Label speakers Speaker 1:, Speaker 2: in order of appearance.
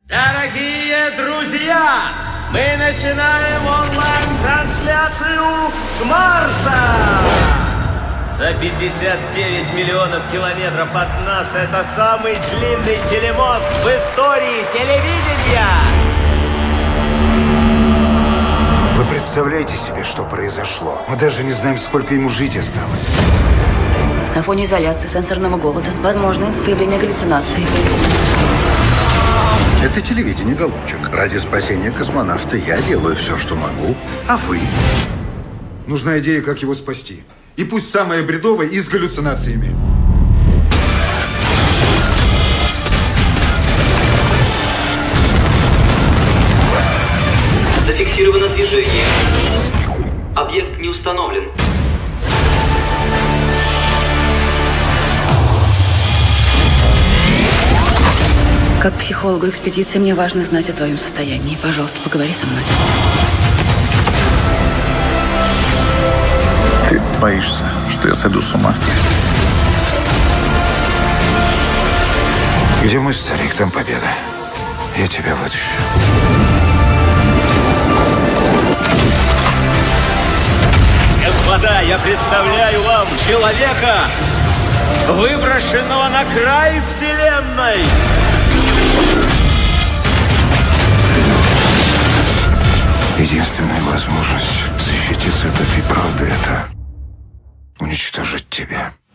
Speaker 1: Дорогие друзья, мы начинаем онлайн-трансляцию с Марса! За 59 миллионов километров от нас это самый длинный телемост в истории телевидения!
Speaker 2: Вы представляете себе, что произошло? Мы даже не знаем, сколько ему жить осталось.
Speaker 3: На фоне изоляции, сенсорного голода, возможно появление галлюцинаций.
Speaker 4: Это телевидение, голубчик. Ради спасения космонавта я делаю все, что могу. А вы?
Speaker 2: Нужна идея, как его спасти. И пусть самая бредовая и с галлюцинациями.
Speaker 5: Зафиксировано движение. Объект не установлен.
Speaker 3: Как психологу экспедиции мне важно знать о твоем состоянии. Пожалуйста, поговори со мной.
Speaker 4: Ты боишься, что я сойду с ума?
Speaker 2: Где мой старик, там победа. Я тебя вытащу.
Speaker 1: Господа, я представляю вам человека, выброшенного на край вселенной!
Speaker 2: Единственная возможность защититься от этой правды — это уничтожить тебя.